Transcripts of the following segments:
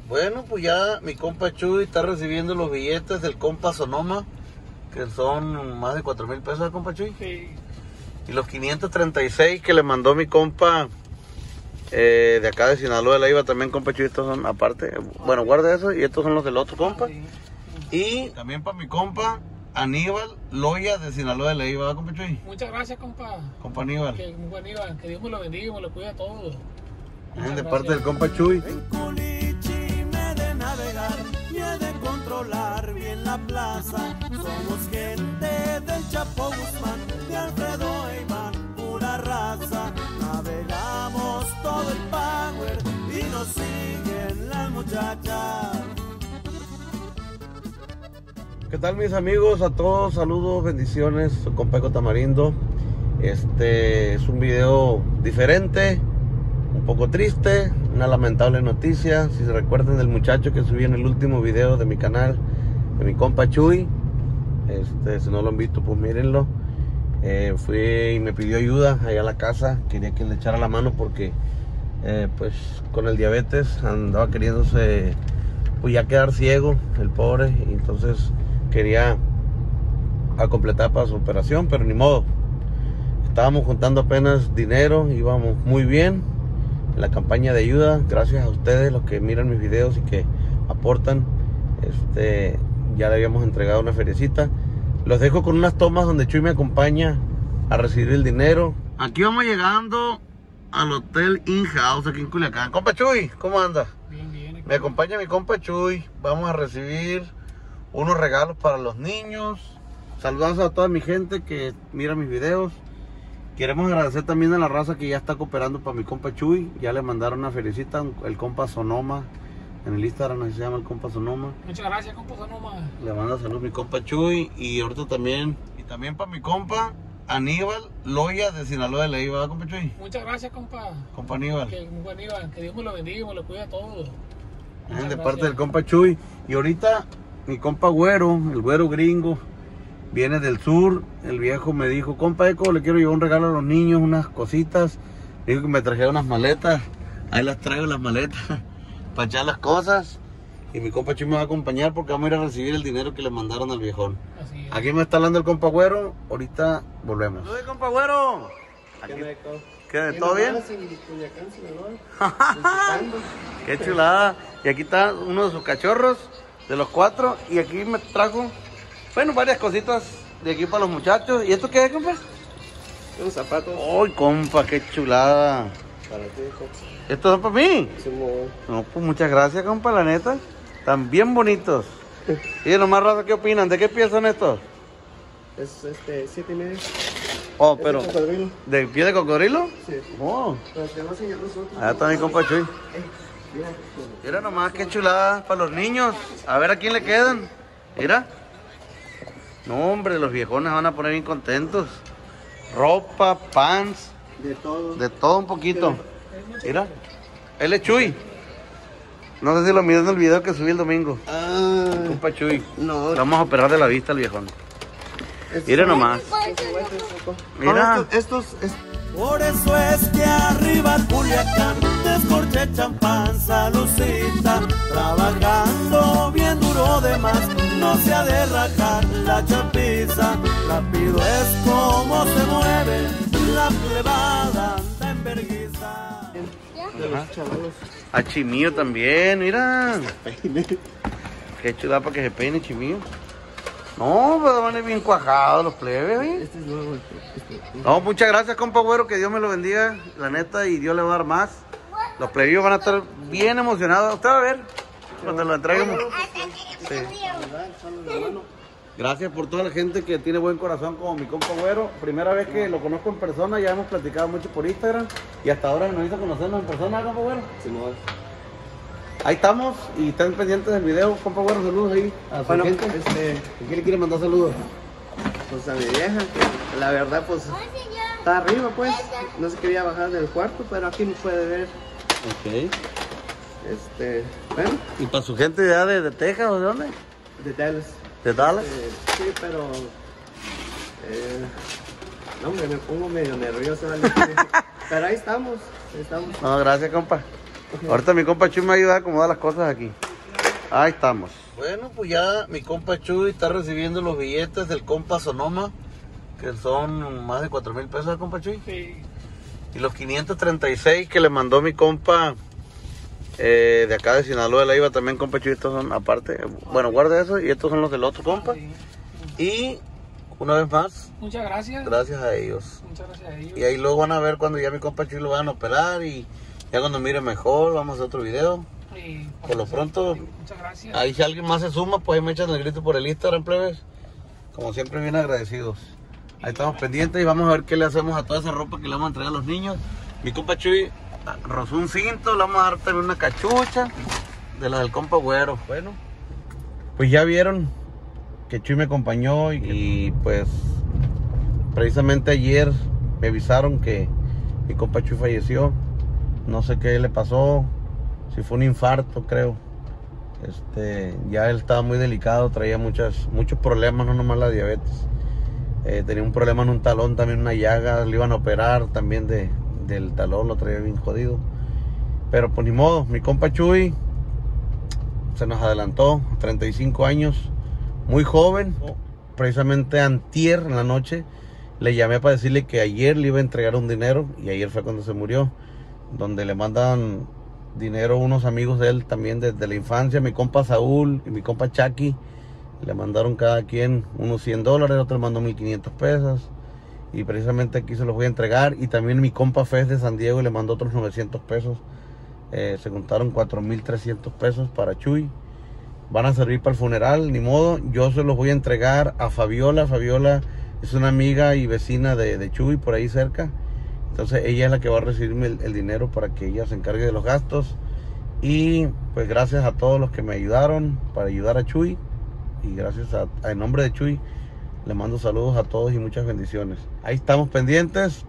Bueno, pues ya mi compa Chuy está recibiendo los billetes del compa Sonoma, que son más de 4,000 pesos, compa Chuy. Sí. Y los 536 que le mandó mi compa de acá de Sinaloa de Leiva también, compa Chuy, estos son aparte. Bueno, guarda eso y estos son los del otro compa. Sí. Y también para mi compa Aníbal Loya de Sinaloa de Leiva, ¿verdad, compa Chuy? Muchas gracias, compa. Compa Aníbal. Que Dios me lo bendiga y me lo cuide a todos. De parte del compa Chuy. En Culichi me de navegar y he de controlar bien la plaza. Somos gente del Chapo Guzmán, de Alfredo e Iván, pura raza. Navegamos todo el power y nos siguen las muchachas. ¿Qué tal, mis amigos? A todos, saludos, bendiciones, su compa Eco Tamarindo. Este es un video diferente, un poco triste, una lamentable noticia. Si se recuerdan del muchacho que subí en el último video de mi canal, de mi compa Chuy, si no lo han visto, pues mírenlo. Fui y me pidió ayuda allá a la casa, quería que le echara la mano porque pues con el diabetes andaba queriéndose pues ya quedar ciego el pobre, y entonces quería a completar para su operación, pero ni modo. Estábamos juntando apenas dinero, íbamos muy bien en la campaña de ayuda. Gracias a ustedes, los que miran mis videos y que aportan. Ya le habíamos entregado una feriecita. Los dejo con unas tomas donde Chuy me acompaña a recibir el dinero. Aquí vamos llegando al Hotel In-House aquí en Culiacán. Compa Chuy, ¿cómo anda? Bien, bien. Me acompaña mi compa Chuy. Vamos a recibir unos regalos para los niños. Saludos a toda mi gente que mira mis videos. Queremos agradecer también a la raza que ya está cooperando para mi compa Chuy. Ya le mandaron una felicita, el compa Sonoma. En el Instagram así se llama el compa Sonoma. Muchas gracias, compa Sonoma. Le manda saludos mi compa Chuy. Y ahorita también, para mi compa Aníbal Loya de Sinaloa de Leiva, ¿verdad, compa Chuy? Muchas gracias, compa. Compa Aníbal. Que Dios me lo bendiga y me lo cuide a todos. De parte del compa Chuy. Y ahorita mi compa Güero, el Güero gringo, viene del sur. El viejo me dijo, compa Eco, le quiero llevar un regalo a los niños, unas cositas. Dijo que me trajera unas maletas. Ahí las traigo, las maletas, para echar las cosas. Y mi compa Chuy me va a acompañar porque vamos a ir a recibir el dinero que le mandaron al viejón. Así es. Aquí me está hablando el compa Güero. Ahorita volvemos. ¡Hola, compa Güero! ¿Qué? ¿Todo bien? ¡Qué chulada! Y aquí está uno de sus cachorros, de los 4. Y aquí me trajo, bueno, varias cositas de aquí para los muchachos. ¿Y esto qué es, compa? Unos zapatos. ¡Ay, compa, qué chulada! Para ti, compa. ¿Estos son para mí? Somos... No, pues muchas gracias, compa, la neta. Están bien bonitos. Y nomás, raza, ¿qué opinan? ¿De qué pies son estos? Es 7,5. Oh, Es pero... de cocodrilo. ¿De pie de cocodrilo? Sí. Oh, Pero te voy a enseñar nosotros. allá está mi compa Chuy. Mira. Mira nomás, qué chulada para los niños. A ver a quién le quedan. Mira. No, hombre, los viejones van a poner bien contentos. Ropa, pants, De todo. de todo un poquito. Mira, él es Chuy. No sé si lo miró en el video que subí el domingo. Ah, Compa Chuy. no. Le vamos a operar de la vista al viejón. Mira nomás. Mira. Por eso es que arriba Culiacán descorchechan panza lucita, trabajando bien duro de más, no se ha de rajar la chapiza. Rápido es como se mueve la plebada, anda en vergüenza. De los chavalos. A Chimío también, mira. Qué chulada para que se peine Chimío. No, pero van a ir bien cuajados los plebes, ¿eh? Este es nuevo. No, muchas gracias, compa Güero, que Dios me lo bendiga, la neta, y Dios le va a dar más. Los plebeyos van a estar bien emocionados. Usted va a ver cuando lo entreguemos. Sí. Gracias por toda la gente que tiene buen corazón como mi compa Güero. Primera vez que lo conozco en persona, ya hemos platicado mucho por Instagram y hasta ahora nos hizo conocernos en persona, compa Güero. Sí, no. Ahí estamos y están pendientes del video, compa Güero, saludos ahí a su Bueno, gente. ¿A quién le quiere mandar saludos? pues a mi vieja, que la verdad, pues está arriba, pues. No se quería bajar del cuarto, pero aquí me puede ver. Ok. Bueno, ¿Y para su gente de Texas o de dónde? de Dallas. ¿De Dallas? Sí, pero no, hombre, me pongo medio nervioso, ¿vale? Pero ahí estamos, No, gracias, compa. Ahorita mi compa Chuy me ayuda a acomodar las cosas aquí. Ahí estamos. Bueno, pues ya mi compa Chuy está recibiendo los billetes del compa Sonoma, que son más de 4,000 pesos, compa Chuy. Sí. Y los 536 que le mandó mi compa de acá de Sinaloa de la IVA también, compa Chuy, estos son aparte. Bueno, guarda eso y estos son los del otro compa. Sí. Y una vez más, Muchas gracias. gracias a ellos. Muchas gracias a ellos. Y ahí luego van a ver cuando ya mi compa Chuy lo vayan a operar y ya cuando mire mejor vamos a hacer otro video. Y Por lo pronto, muchas gracias. ahí si alguien más se suma, pues ahí me echan el grito por el Instagram, plebes. Como siempre, bien agradecidos. Ahí estamos pendientes y vamos a ver qué le hacemos a toda esa ropa que le vamos a entregar a los niños. Mi compa Chuy rozó un cinto, le vamos a dar también una cachucha de la del compa Güero. Bueno, pues ya vieron que Chuy me acompañó y pues precisamente ayer me avisaron que mi compa Chuy falleció. No sé qué le pasó, si fue un infarto, creo. Ya él estaba muy delicado, traía muchos problemas, no nomás la diabetes. Tenía un problema en un talón, también una llaga, le iban a operar también del talón, lo traía bien jodido. Pero pues ni modo, mi compa Chuy se nos adelantó, 35 años, muy joven. Precisamente antier en la noche le llamé para decirle que ayer le iba a entregar un dinero y ayer fue cuando se murió, donde le mandan dinero unos amigos de él también desde la infancia, mi compa Saúl y mi compa Chucky. Le mandaron cada quien unos $100, otro le mandó 1,500 pesos. Y precisamente aquí se los voy a entregar. Y también mi compa Fez de San Diego le mandó otros 900 pesos. Se juntaron 4,300 pesos para Chuy. Van a servir para el funeral, ni modo. Yo se los voy a entregar a Fabiola. Fabiola es una amiga y vecina de Chuy, por ahí cerca. Entonces ella es la que va a recibirme el dinero para que ella se encargue de los gastos. Y pues gracias a todos los que me ayudaron para ayudar a Chuy. Y gracias en nombre de Chuy le mando saludos a todos y muchas bendiciones. Ahí estamos pendientes.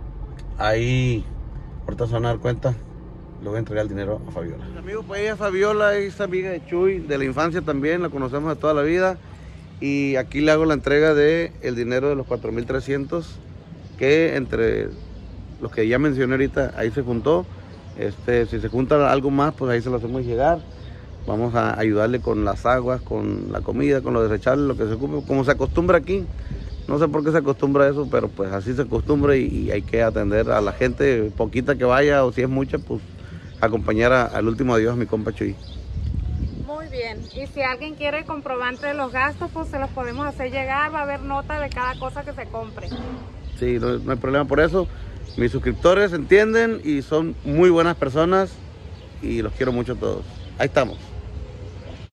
Ahí ahorita se van a dar cuenta. Le voy a entregar el dinero a Fabiola. Amigos, pues ella Fabiola es amiga de Chuy de la infancia también, la conocemos de toda la vida. Y aquí le hago la entrega de el dinero de los 4,300 que entre los que ya mencioné ahorita ahí se juntó. Si se junta algo más, pues ahí se lo hacemos llegar. Vamos a ayudarle con las aguas, con la comida, con los desechables, lo que se ocupe, como se acostumbra aquí. No sé por qué se acostumbra a eso, pero pues así se acostumbra y hay que atender a la gente, poquita que vaya, o si es mucha, pues acompañar al último adiós a mi compa Chuy. Muy bien, y si alguien quiere comprobante de los gastos, pues se los podemos hacer llegar, va a haber nota de cada cosa que se compre. Sí, no hay problema por eso. Mis suscriptores entienden y son muy buenas personas y los quiero mucho a todos. Ahí estamos.